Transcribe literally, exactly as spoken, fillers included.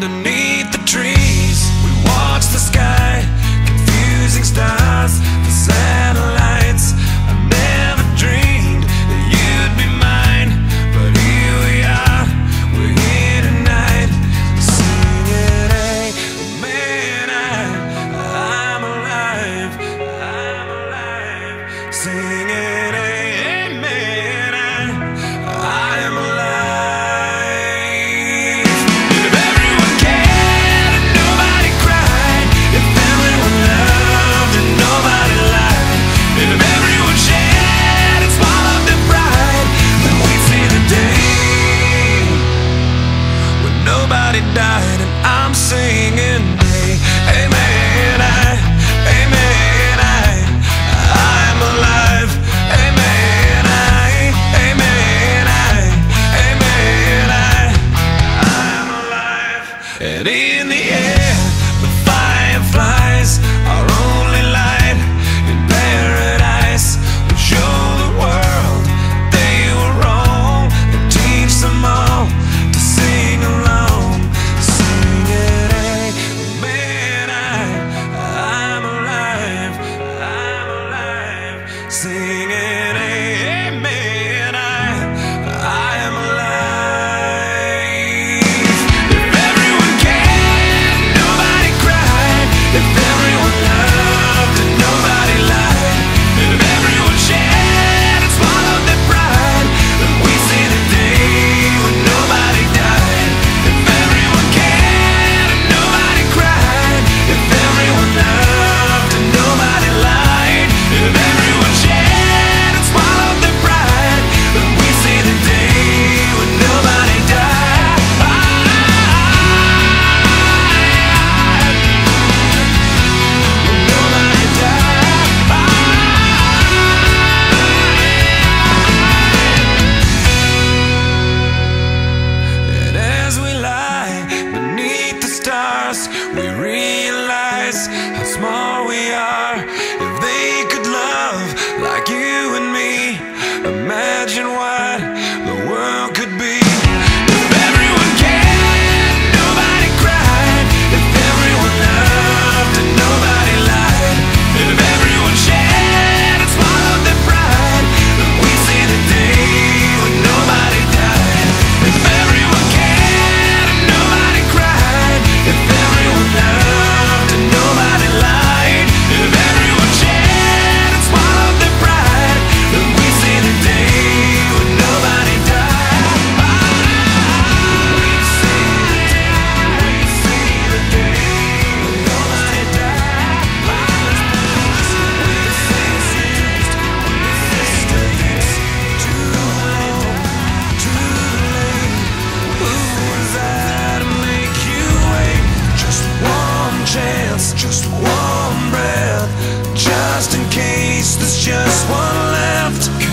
underneath the trees. We watch the sky, confusing stars, the satellites. I never dreamed that you'd be mine, but here we are, we're here tonight, singing, hey, man, I, I'm alive, I'm alive, singing, hey, man, I, I am alive. Died and I'm singing, hey, hey man, I, hey man, I, I'm alive, hey man, I, hey man, I, hey man, I, I'm alive. And in the air, the fireflies, our only light in paradise, will show the world they were wrong and teach them all to sing along. Singing, amen, I, I am alive. If everyone cared, nobody cried. If everyone loved and nobody lied. If everyone shared and swallowed their pride, then we see the day when nobody died. If everyone cared and nobody cried. If everyone loved and nobody lied. If everyone we realize how small we are. If they could love like you and me, imagine what the world could be. If everyone cared, nobody cried. If everyone loved and nobody lied. If everyone shared and swallowed their pride, then we see the day when nobody died. If everyone cared and nobody cried. If everyone loved and nobody lied. If everyone shared and swallowed their pride, then we see the day when nobody died. We see the day, we see the day when nobody died. We see distance, too long, too late. Who was I to make you wait? Just one chance, just one breath, just in case there's just one left.